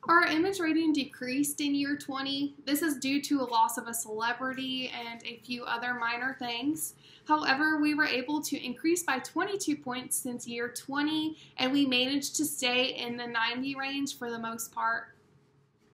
Our image rating decreased in year 20. This is due to a loss of a celebrity and a few other minor things. However, we were able to increase by 22 points since year 20, and we managed to stay in the 90 range for the most part.